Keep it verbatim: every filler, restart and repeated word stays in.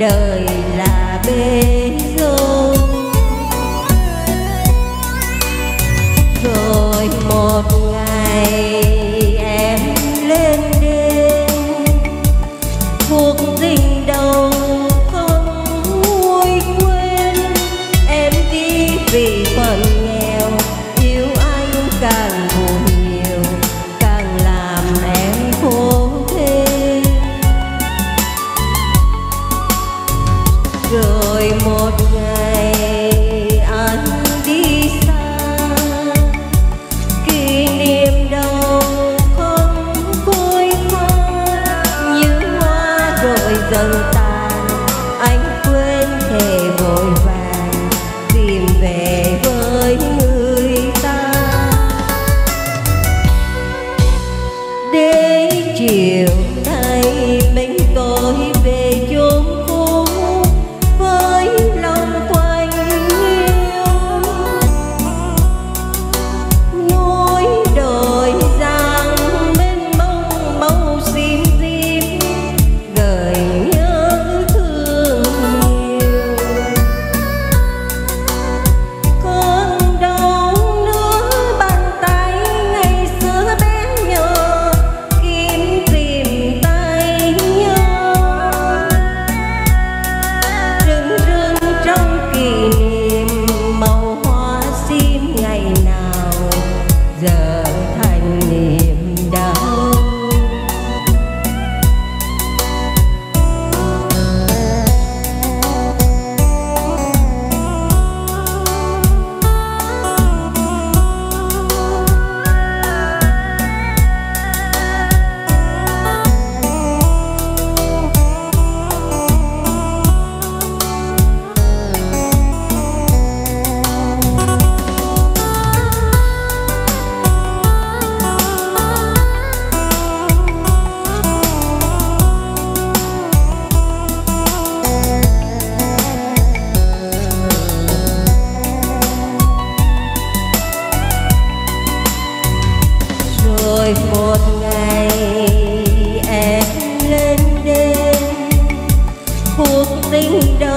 đời là bê dâu. Rồi một ngày em lên đên, cuộc tình đầu không nguôi quên. Em đi vì phận nghèo, yêu anh càng buồn nhiều, càng làm em khổ thêm. Rồi một ngày anh đi xa, kỷ niệm đâu không phôi pha. Như hoa rồi dần tàn, anh quên thề vội vàng tìm về với người ta. Để chiều nay mình tôi về chốn cũ với lòng quanh yêu. Núi đồi giang mênh mông màu xinh xinh, gợi nhớ thương nhiều. Còn đâu nữa bàn tay ngày xưa bé nhỏ, kiếm tìm tay nhau. Rừng rừng trong kỷ niệm, màu hoa sim ngày nào giờ thành niềm đau. Rồi một ngày em lên đên, cuộc tình đầu